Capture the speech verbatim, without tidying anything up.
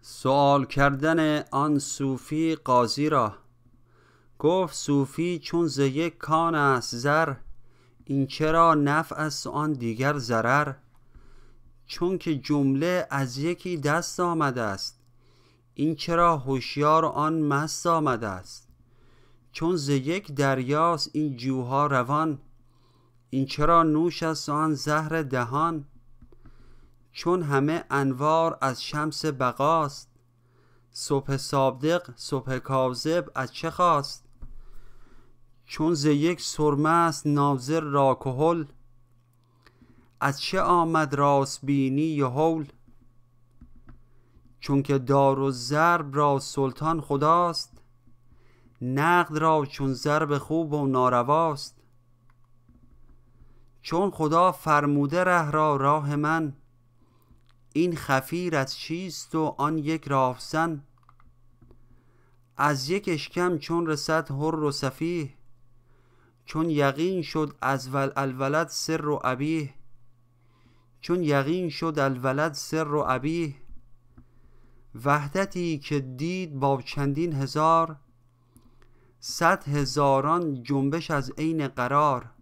سؤال کردن آن صوفی قاضی را. گفت صوفی چون ز یک کان است زر، این چرا نفع است و آن دیگر ضرر؟ چون که جمله از یکی دست آمده است، این چرا هوشیار آن مست آمده است؟ چون ز یک دریاست این جوها روان، این چرا نوش است و آن زهر دهان؟ چون همه انوار از شمس بقاست، صبح صادق صبح کاذب از چه خواست؟ چون ز یک سرمه است ناظر را کحل، از چه آمد راست بینی و هول؟ چون که دار و ضرب را سلطان خداست، نقد را چون ضرب خوب و نارواست. چون خدا فرموده ره را راه من، این خفیر از چیست و آن یک راهزن؟ از یک اشکم چون رسد حر و سفیه، چون یقین شد از الولد سر و ابیه. چون یقین شد الولد سر و ابیه، وحدتی که دید با چندین هزار، صد هزاران جنبش از عین قرار.